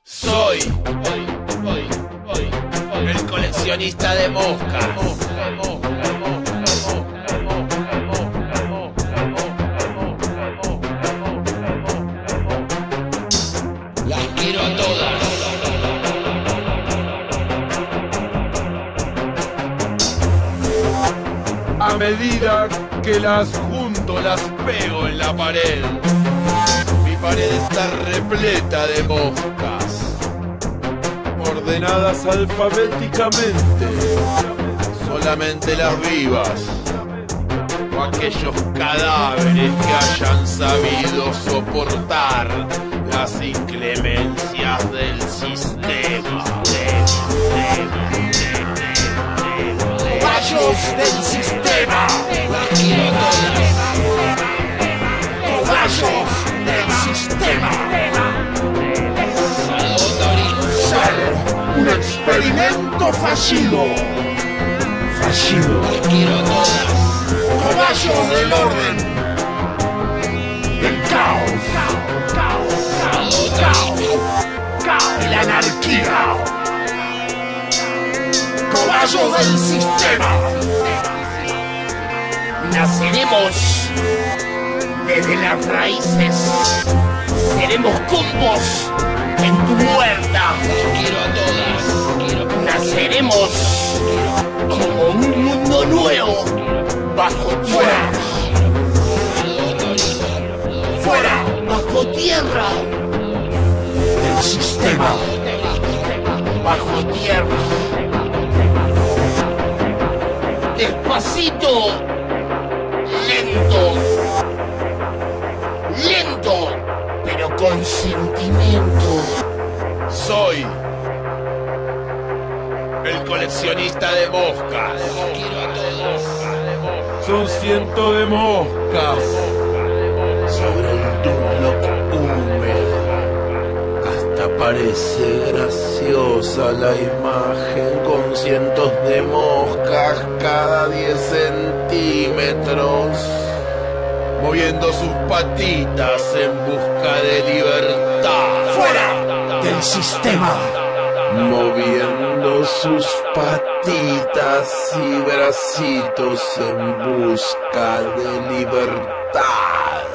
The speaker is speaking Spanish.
Soy el coleccionista de moscas. Las quiero a todas. A medida que las junto, las pego en la pared. Mi pared está repleta de moscas, ordenadas alfabéticamente. Solamente las vivas o aquellos cadáveres que hayan sabido soportar las inclemencias del sistema. Caballos del sistema. Las quiero a todas. Caballos del sistema. Ser un experimento fallido. Las quiero a todas. Caballos del orden. Del caos. Y la anarquía. Caballos del sistema. Naceremos desde las raíces. Seremos combos en tu huerta. Quiero a todas. Naceremos como un mundo nuevo bajo tierra. Fuera, bajo tierra del sistema. Bajo tierra. Despacito, lento, lento, pero con sentimiento. Soy el coleccionista de moscas. Quiero a todas. Son cientos de moscas sobre el Dunlop húmedo. Hasta parece graciosa la imagen con cientos de moscas cada 10 centímetros, moviendo sus patitas en busca de libertad. Fuera del sistema. Moviendo sus patitas y bracitos en busca de libertad.